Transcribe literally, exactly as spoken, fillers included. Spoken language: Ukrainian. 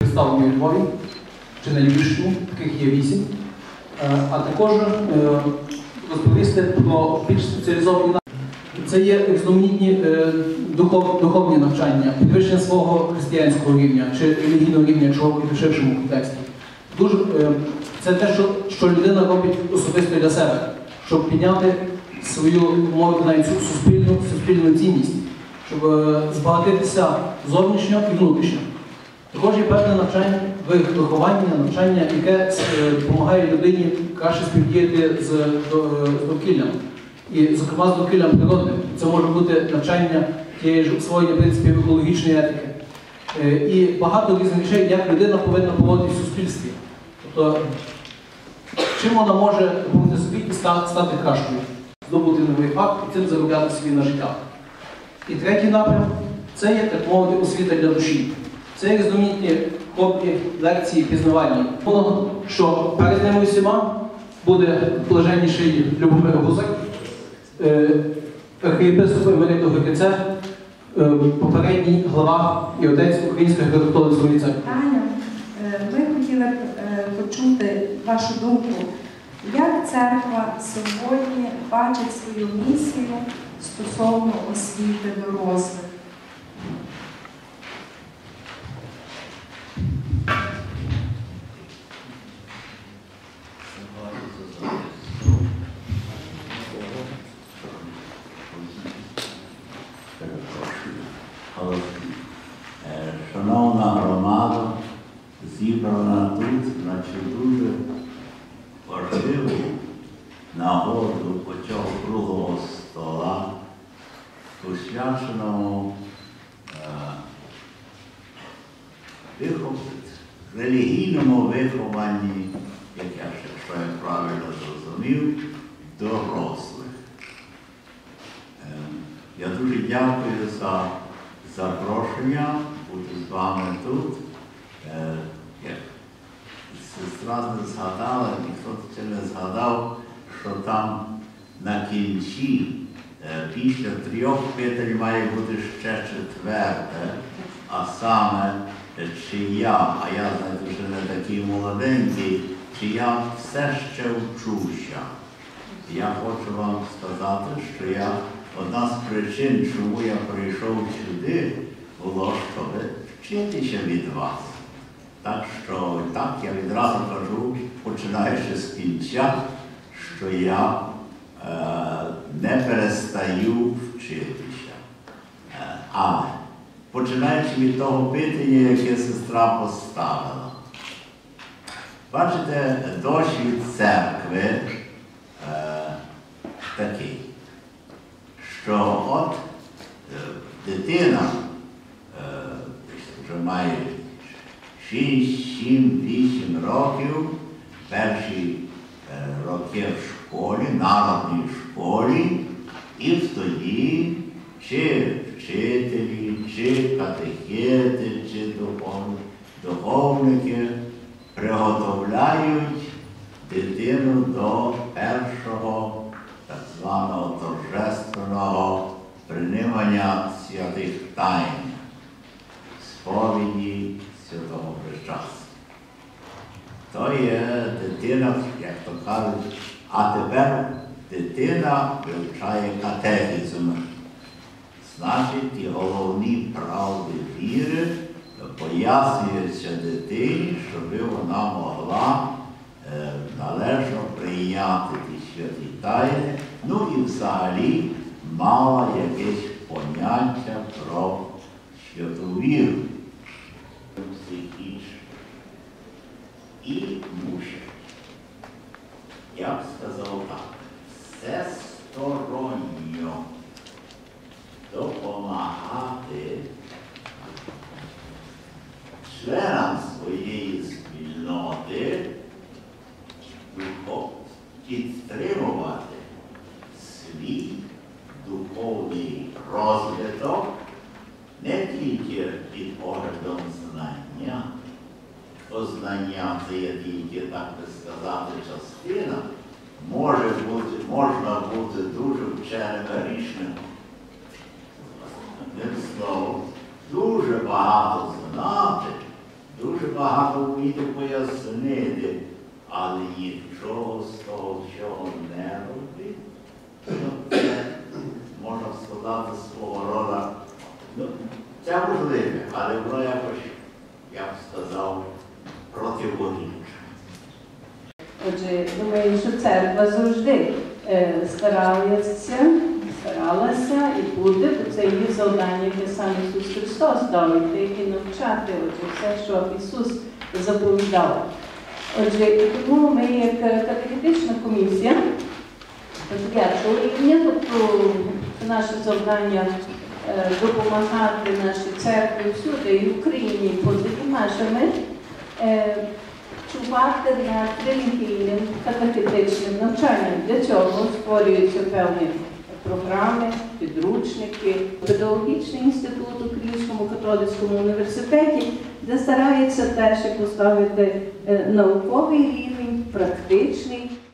представлені у Львові чи на Львівщині, таких є вісім. А також розповісти про більш спеціалізовані навчання. Це є різноманітні духов, духовні навчання, підвищення свого християнського рівня чи релігійного рівня, якщо говорити в ширшому контексті. Дуже, це те, що, що людина робить особисто для себе, щоб підняти свою, мовити навіть суспільну, суспільну цінність, щоб збагатитися зовнішньо і внутрішньо. Також є певне навчання, виховання, навчання, яке допомагає людині краще співдіяти з довкіллям. І, зокрема, з довкіллям природним. Це може бути навчання тієї ж освоєння принципів екологічної етики. І багато різних речей, як людина повинна поводитися в суспільстві. Тобто, чим вона може допомогти собі і стати кращою, здобути новий факт і цим заробляти собі на життя. І третій напрям – це є, так мовити, освіта для душі. Це є різноманітні хобі, лекції, пізнавальні. Воно, що перед ними усіма буде блаженніший Любомир Гузак, архієпископ емериту ГКЦ, попередній глава і отець Української греко-католицької церкви. Таня, ми хотіли б почути вашу думку, як церква сьогодні бачить свою місію стосовно освіти дорослих? Шановна громада, зібрана тут на цю дуже важливу нагоду цього круглого стола, посвяченого е, релігійному вихованні, як я ще, що я правильно зрозумів, дорослих. Е, я дуже дякую за запрошення бути з вами тут. Е, як сестра не згадала, ніхто ще не згадав, що там на кінці, е, після трьох питань має бути ще четверте, а саме, чи я, а я, знаєте, вже не такий молоденький, чи я все ще вчуся. Я хочу вам сказати, що я одна з причин, чому я прийшов сюди, було, щоб вчитися від вас. Так що, так, я відразу кажу, починаючи з кінця, що я е, не перестаю вчитися. Е, але, починаючи від того питання, яке сестра поставила. Бачите, досвід церкви е, такий, що от е, дитина е, вже має шість, сім, вісім років, перші е, роки в школі, народній школі, і тоді чи вчителі, чи катехети, чи духовники приготовляють дитину до першого так званого торжественного приймання святих тайн, сповіді святого причастя. То є дитина, як то кажуть, а тепер дитина вивчає катехізм. Значить, ті головні правди віри пояснюються дитині, щоб вона могла е, належно прийняти ті святі тайни, ну і взагалі мала якесь поняття про святу віру. І мусить, я б сказав так, всесторонньо допомагати членам своєї спільноти підтримувати свій духовний розвиток не тільки під оглядом знання. Бо знання це є тільки, так би сказати, частина. Може бути, можна бути дуже вченим грішним. Одним словом, дуже багато знати, дуже багато вміти пояснити, але нічого з того, чого не робити. Ну, це, можна сказати, свого роду. Ну, це можливе, але воно якось, я б сказав, противорічне. Отже, думаю, що церква завжди е, старалася, старалася і буде, бо це її завдання, яке сам Ісус Христос дав, йти і навчати, отже, все, що Ісус заповідав. Отже, тому ми як катехетична комісія першого рівня, тобто наше завдання е, допомагати нашій церкві всюди, і в Україні, і поза межами, е, чувати над релігійним катехетичним навчанням. Для цього створюються певні програми, підручники, педагогічний інститут у Київському католицькому університеті, де старається теж поставити науковий рівень, практичний.